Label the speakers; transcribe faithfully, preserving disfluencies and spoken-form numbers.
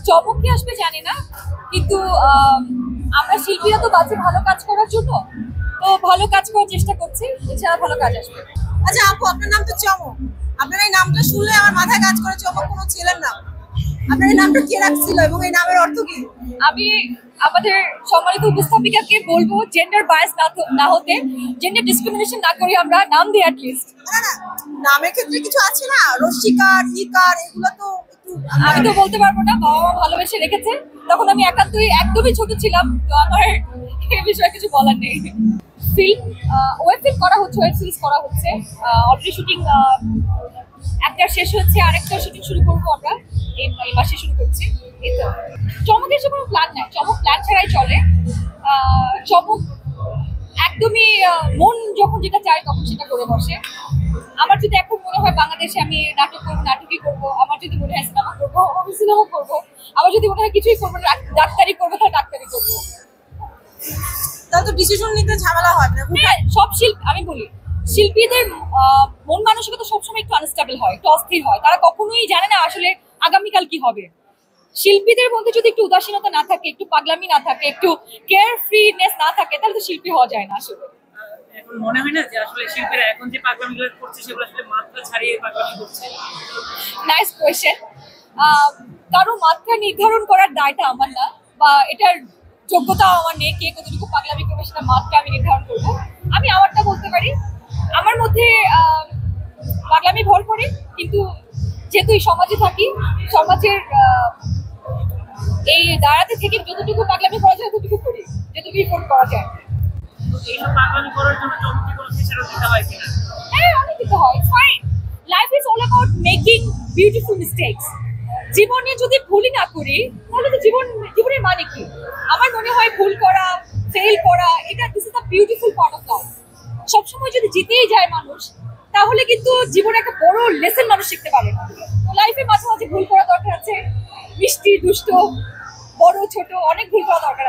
Speaker 1: চমক কি আসবে জানি না, কিন্তু আমরা শিল্পীরা তো বাজে ভালো কাজ করার জন্য, তো ভালো কাজ করার চেষ্টা করছি, এছাড়া ভালো কাজ আসবে।
Speaker 2: আচ্ছা আপু, আপনার নাম তো চমক, আপনার এই নামটা শুনলে আমার মাথায় কাজ করে চমক কোনো ছেলের নাম। আপনার এই নামটা কে রাখছিল এবং এই নামের অর্থ কি?
Speaker 1: আমি আমাদের সম্মানিত উপস্থাপিকাকে বলবো জেন্ডার বায়াস না হতে, জেন্ডার ডিসক্রিমিনেশন না করে আমরা নাম দিই অ্যাট লিস্ট।
Speaker 2: না না, নামের ক্ষেত্রে কিছু আছে না, রসিকার ইকার এগুলো তো একটু
Speaker 1: আমি তো বলতে পারবো না, বাবা মা ভালোবেসে রেখেছে, তখন আমি একান্তই একদমই ছোট ছিলাম, তো আমার এই বিষয়ে কিছু বলার নেই। ফিল্ম ওয়েব ফিল্ম করা হচ্ছে, ওয়েব সিরিজ করা হচ্ছে, অলরেডি শুটিং একটা শেষ হচ্ছে, আরেকটা শুটিং শুরু করবো আমরা এই মাসে শুরু করছি। এই তো চমকের যে কোনো প্ল্যান নাই, চমক প্ল্যান ছাড়াই চলে। চমক একদমই মন যখন যেটা চায় তখন সেটা করে বসে। আমার যদি এখন মনে হয় বাংলাদেশে আমি নাটক করবো, নাটকই করবো। আমার যদি মনে হয় সিনেমা করবো, আমি সিনেমা করবো। আমার যদি মনে হয় কিছুই করবো না, ডাক্তারি করবো, তাহলে ডাক্তারি করবো।
Speaker 2: তাহলে তো ডিসিশন নিতে ঝামেলা হয় না।
Speaker 1: হ্যাঁ, সব শিল্পী, আমি বলি শিল্পীদের মন মানসিকতা সবসময় একটু আনস্টেবল হয়, একটু অস্থির হয়, তারা কখনোই জানে না আসলে আগামীকাল কি হবে। শিল্পীদের মধ্যে যদি একটু উদাসীনতা না থাকে, একটু পাগলামি না থাকে, একটু কেয়ার ফ্রিনেস না থাকে, তাহলে তো শিল্পী হওয়া যায় না আসলে।
Speaker 3: এখন মনে হয় না যে আসলে শিল্পীরা এখন যে পাগলামিগুলো করছে সেগুলো আসলে মাত্রা ছাড়িয়ে পাগলামি করছে?
Speaker 1: Nice question. কারো মাত্রা নির্ধারণ করার দায়টা আমার না, বা এটার যোগ্যতাও আমার নেই। কে কতটুকু পাগলামি করবে সেটা মাত্রা আমি নির্ধারণ করবো। আমি আমারটা বলতে পারি, আমার মধ্যে পাগলামি ভর করে, কিন্তু যেহেতু এই সমাজে থাকি, সমাজের এই দাঁড়াতে থেকে যতটুকু পাগলামি করা যায় ততটুকু করি, যতটুকু রিপোর্ট করা যায়।
Speaker 3: এইসব পাগলামি করার জন্য চমকে কোনো ফিচারও দিতে হয় কিনা?
Speaker 1: হ্যাঁ, অনেক দিতে হয়। It's fine. Life is all about making beautiful mistakes. জীবনে যদি ভুলই না করি তাহলে তো জীবন জীবনের মানে কি? আমার মনে হয় ভুল করা, ফেল করা, এটা this is the beautiful part of life. সবসময় যদি জিতেই যায় মানুষ, তাহলে কিন্তু জীবনে একটা বড় লেসন মানুষ শিখতে পারে না। তো লাইফে মাঝে মাঝে ভুল করা দরকার আছে, মিষ্টি দুষ্ট বড় ছোট অনেক ভুল করা দরকার।